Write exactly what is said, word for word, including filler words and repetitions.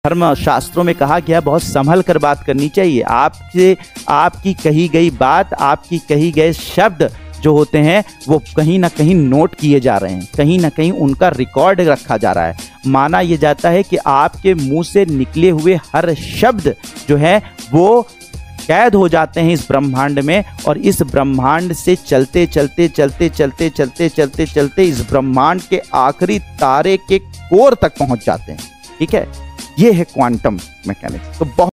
धर्म शास्त्रों में कहा गया बहुत संभल कर बात करनी चाहिए। आपसे आपकी कही गई बात, आपकी कही गए शब्द जो होते हैं वो कहीं ना कहीं नोट किए जा रहे हैं, कहीं ना कहीं उनका रिकॉर्ड रखा जा रहा है। माना यह जाता है कि आपके मुंह से निकले हुए हर शब्द जो है वो कैद हो जाते हैं इस ब्रह्मांड में, और इस ब्रह्मांड से चलते चलते चलते चलते चलते चलते चलते इस ब्रह्मांड के आखिरी तारे के कोर तक पहुंच जाते हैं। ठीक है, ये है क्वांटम मैकेनिक्स। तो बहुत